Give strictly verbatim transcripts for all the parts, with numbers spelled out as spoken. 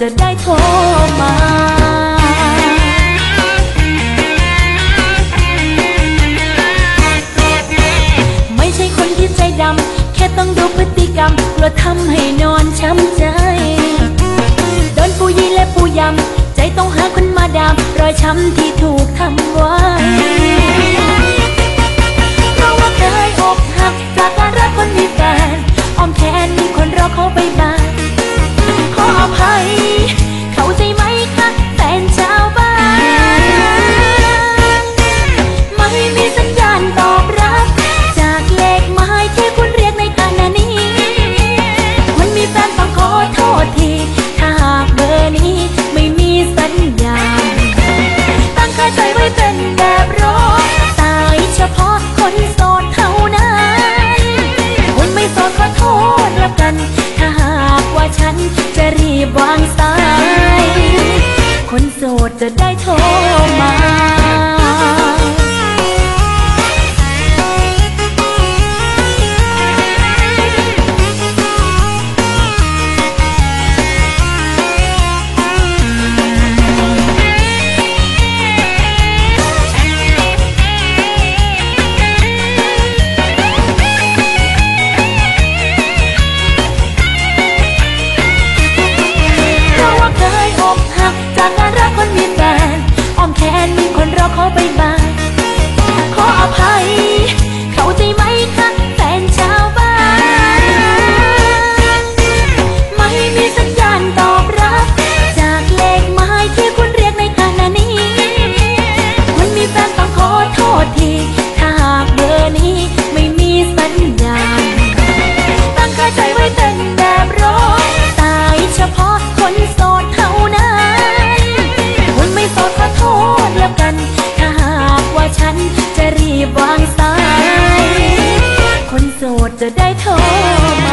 ได้โทรมาไม่ใช่คนที่ใจดำแค่ต้องดูพฤติกรรมกลัวทำให้นอนช้ำใจโดนปูยีและปูยำใจต้องหาคนมาดามรอยช้ำที่ถูกทำไว้เพราะว่าเคยอกหักจากการรักคนมีแฟนอ้อมแขนมีคนรอเขาไปบ้านขออภัยเข้าใจไหมคะแฟนชาวบ้านไม่มีสัญญาณตอบรับจากเลขหมายที่คุณเรียกในขณะนี้คนมีแฟนต้องขอโทษทีถ้าหากเบอร์นี้ไม่มีสัญญาณตั้งค่าใจไว้เป็นแบบรอสายเฉพาะคนโสดเท่านั้นคนไม่โสดขอโทษแล้วกันถ้าหากว่าฉันจะรีบวางสายคนโสดจะได้โทรมาจากการรักคนมีแฟนอ้อมแขนมีคนรอเขาไปบ้านขออภัยเข้าใจไหมคะแฟนชาวบ้านไม่มีสัญญาณตอบรับจากเลขหมายที่คุณเรียกในขณะนี้คนมีแฟนต้องขอโทษทีถ้าหากเบอร์นี้ไม่มีสัญญาณตั้งค่าใจไว้เป็นแบบรอสายเฉพาะคนโสดเท่านั้นไม่โสดขอโทษแล้วกันถ้าหากว่าฉันจะรีบวางสายคนโสดจะได้โทรมา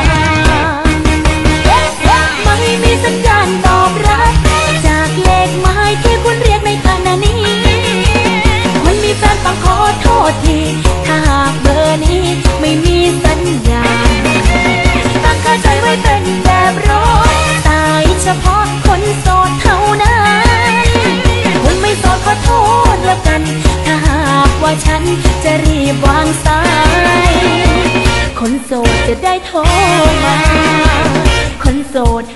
ไม่มีสัญญาณตอบรับจากเลขหมายที่คุณเรียกในขณะนี้คนมีแฟนต้องขอโทษทีถ้าหากเบอร์นี้ไม่มีสัญญาณตั้งค่าใจไว้เป็นแบบรอสายเฉพาะคนโสดเท่านั้นไม่โสดขอโทษแล้วกันถ้าหากว่าฉันจะรีบวางสายคนโสดจะได้โทรมาคนโสด